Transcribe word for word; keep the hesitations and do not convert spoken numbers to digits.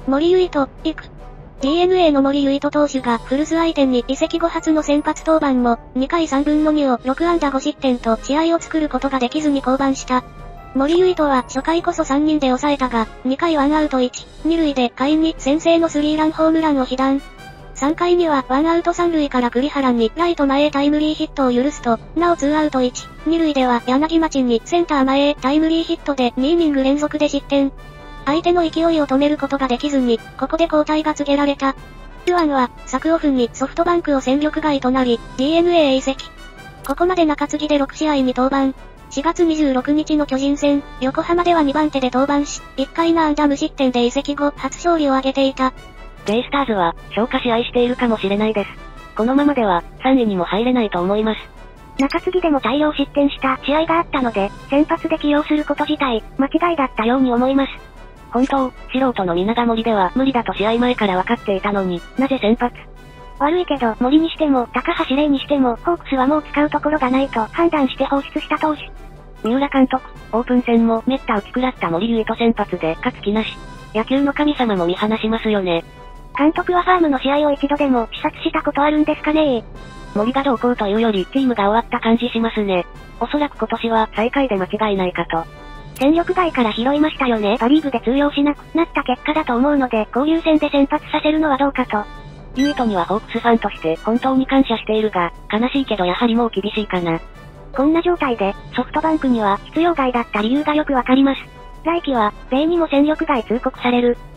森唯斗、行く。ディーエヌエー の森唯斗投手が古巣相手に移籍後初の先発登板も、にかいさんぶんのにをろくあんだごしってんと試合を作ることができずに降板した。森唯斗は初回こそさんにんで抑えたが、にかいワンアウトいち、にるいで下位に先制のスリーランホームランを被弾。さんかいにはワンアウトさんるいから栗原にライト前へタイムリーヒットを許すと、なおツーアウトいち、にるいでは柳町にセンター前へタイムリーヒットでにイニング連続で失点。相手の勢いを止めることができずに、ここで交代が告げられた。ユアンは、昨オフにソフトバンクを戦力外となり、ディーエヌエー へ移籍。ここまで中継ぎでろくしあいに登板。しがつにじゅうろくにちの巨人戦、横浜ではにばんてで登板し、いっかいなあんだ無失点で移籍後、初勝利を挙げていた。 ベイスターズは、消化試合しているかもしれないです。このままでは、さんいにも入れないと思います。 中継ぎでも大量失点した試合があったので、先発で起用すること自体、間違いだったように思います。 本当、素人の皆が森では無理だと試合前から分かっていたのに、なぜ先発？ 悪いけど、森にしても、高橋礼にしても、ホークスはもう使うところがないと判断して放出した投手。 三浦監督、オープン戦もめった打ち食らった森唯斗先発で勝つ気なし。野球の神様も見放しますよね。 監督はファームの試合を一度でも視察したことあるんですかね？ 森がどうこうというよりチームが終わった感じしますね。おそらく今年は最下位で間違いないかと。 戦力外から拾いましたよね。パリーグで通用しなくなった結果だと思うので、交流戦で先発させるのはどうかと。 唯斗にはホークスファンとして本当に感謝しているが、悲しいけどやはりもう厳しいかな。 こんな状態で、ソフトバンクには必要外だった理由がよくわかります。来季は、米にも戦力外通告される。